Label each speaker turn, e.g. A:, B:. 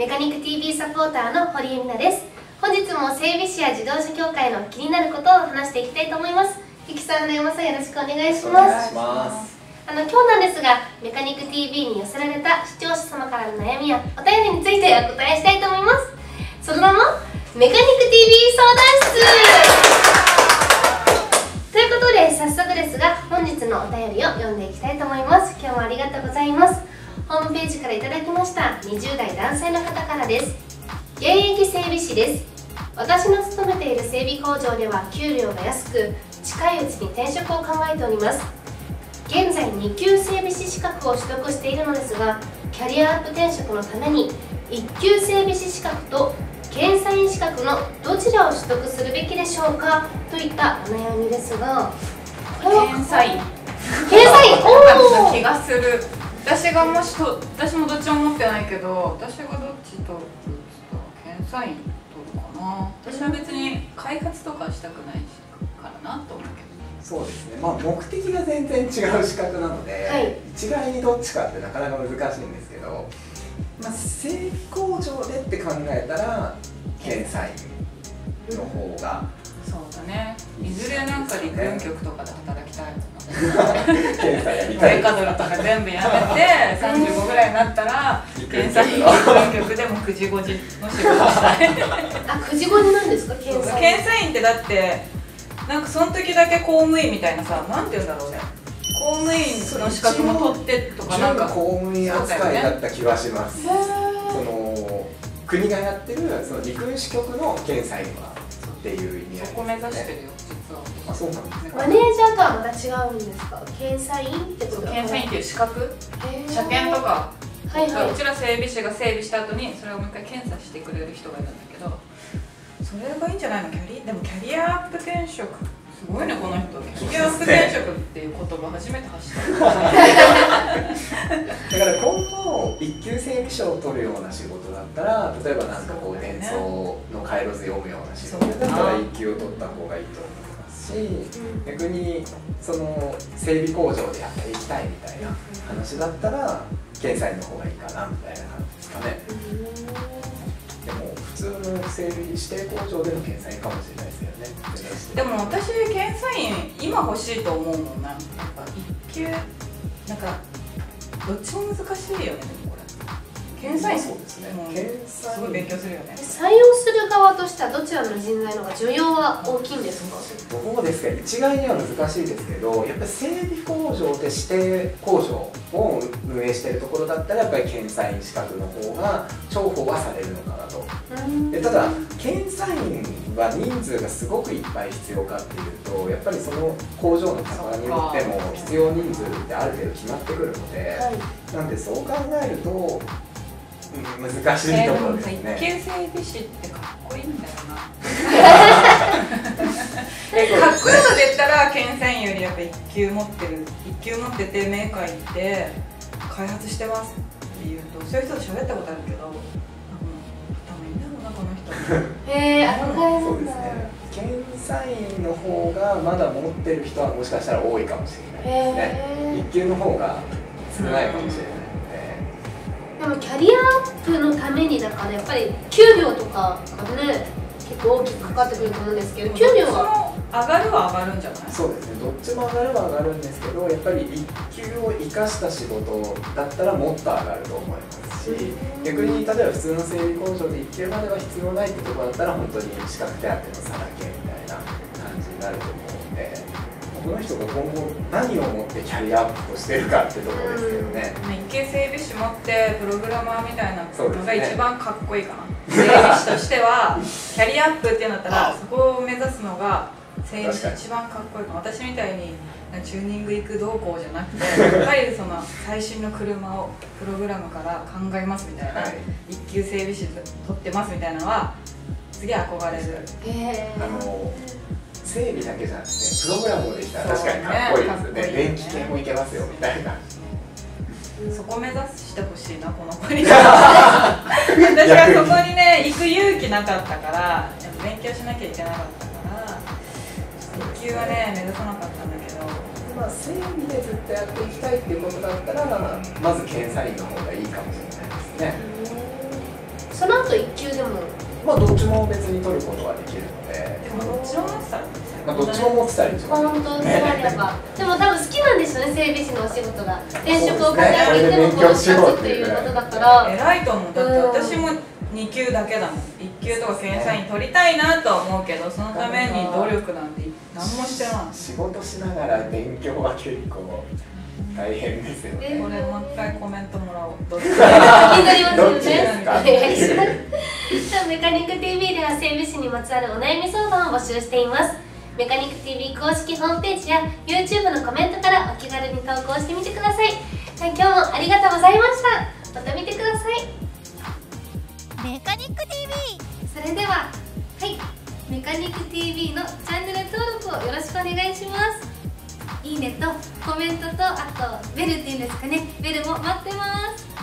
A: メカニック TV サポーターの堀江美奈です。本日も整備士や自動車協会の気になることを話していきたいと思います。ゆきさん、花山さん、よろしくお願いします。今日なんですが、メカニック TV に寄せられた視聴者様からの悩みやお便りについてお答えしたいと思います。その名もメカニック TV 相談室ということで、早速ですが本日のお便りを読んでいきたいと思います。今日もありがとうございます。ホームページからいただきました。20代男性の方からです。現役整備士です。私の勤めている整備工場では給料が安く、近いうちに転職を考えております。現在2級整備士資格を取得しているのですが、キャリアアップ転職のために1級整備士資格と検査員資格のどちらを取得するべきでしょうか、といったお悩みですが、
B: 検査員
A: おお
B: 気がする。私もどっちも持ってないけど、私がどっちと検査員取るかな。私は別に開発とかしたくないからなと思うけど。
C: そうですね、目的が全然違う資格なので、はい、一概にどっちかってなかなか難しいんですけど、整備工場でって考えたら検査員の方が、
B: そうだね。いずれなんか陸運局とかで働きたいもんな。
C: 検査やりたい。
B: メカドルとか全部やめて35ぐらいになったら検査員陸運局でも9時5時の仕事したい。
A: あ、9時5時なんですか、検査員
B: って。だってなんかその時だけ公務員みたいなさ、なんて言うんだろうね。公務員の資格も取ってとか、なんか
C: 公務員扱いだった気はします。その国がやってるその陸運支局の検査員はっていう意味合いですね。
B: そこ目指してるよ、実は。
C: あ、そうなんですね。
A: マネージャーとはまた違うんですか。検査員ってこと。
B: 検査員っていう資格、車検とか、うちら整備士が整備した後にそれをもう一回検査してくれる人がいるんだけど、それがいいんじゃないの。でもキャリアアップ転職、すごいねこの人。キャリアアップ転職っていう言葉初めて発した。
C: だから今後一級整備士を取るような仕事だったら、例えばなんかこう電装の回路図読むような仕事だったら一級を取った方がいいと思いますし、逆にその整備工場でやっていきたいみたいな話だったら検査員の方がいいかなみたいな感じですかね。でも普通の整備指定工場での検査員かもしれないですよね。
B: でも私検査員今欲しいと思うもんな。やっぱ一級なんかどっちも難しいよね。でもこれ検査員、
C: そうですね。
B: すごい勉強するよね。
A: 採用する側としてはどちらの人材の方が需要は大きいんですか。
C: どうですか、一概には難しいですけど、やっぱり整備工場で指定工場を運営しているところだったらやっぱり検査員資格の方が重宝はされるのかなと。ただ検査員は人数がすごくいっぱい必要かっていうと、やっぱりその工場の幅によっても必要人数ってある程度決まってくるので、なんでそう考えると難しいところですね。
B: 一級整備士ってかっこいいんだよな。かっこいいので言ったら検査員よりやっぱ一級持っててメーカー行って開発してますって言うと、そういう人と喋ったことあるけど、多分いいんだろうなこの人。
C: そうですね。検査員の方がまだ持ってる人はもしかしたら多いかもしれないですね。一級の方が少ないかもしれない。
A: でもキャリアアップのためにだからやっぱり給料とかがね結構大きくかかってくると思うんですけど、給料は
B: 上がるは上がるんじゃない。
C: そうですね、どっちも上がるは上がるんですけど、やっぱり一級を生かした仕事だったらもっと上がると思いますし、逆に例えば普通の整備工場で一級までは必要ないってところだったら本当に資格手当の差だけみたいな感じになると思うので、この人が今後何をもってキャリアアップとしてるかってところですけどね。
B: 一級整備士持ってプログラマーみたいなのが一番かっこいいかな。整備士としてはキャリアアップっていうんだったらそこを目指すのが整備士一番かっこいいかな。私みたいにチューニング行くどうこうじゃなくて、やっぱりその最新の車をプログラムから考えますみたいな、一級整備士取ってますみたいなのはすげえ憧れる。
C: 整備だけじゃなくてプログラムもできたら確かにかっこいいですよね。電気系もいけますよみたいな。
B: そこ目指してほしいなこの子に。私はそこにね行く勇気なかったから、勉強しなきゃいけなかったから一級はね目指さなかったんだけど、
C: 整備でずっとやっていきたいっていうことだったら、まず検査員の方がいいかもしれないですね。
A: その後1級でも
C: まあどっちも別に取ることはできるので、
B: でもどっちも持ってたら
C: まあどっちも持ってたら一番
A: 本当そうあればでも多分好きなんですよね、整備士のお仕事が。転職を考えていてもこの2つっていうことだから
B: 偉いと思う。だって私も2級だけだもん。1級とか検査員取りたいなとは思うけど、そのために努力なんて何もしてない。
C: 仕事しながら勉強は結構大変ですよね。
B: これもう一回コメントもらおう。どっち
A: 気になりますよ
C: どっちです
A: ね。
C: か
A: お願いしますメカニック TV では整備士にまつわるお悩み相談を募集しています。メカニック TV 公式ホームページや YouTube のコメントからお気軽に投稿してみてください。今日もありがとうございました。また見てください。
D: メカニック TV。
A: それではメカニック TV のチャンネル登録をよろしくお願いします。いいねとコメントとあとベルっていうんですかね、ベルも待ってます。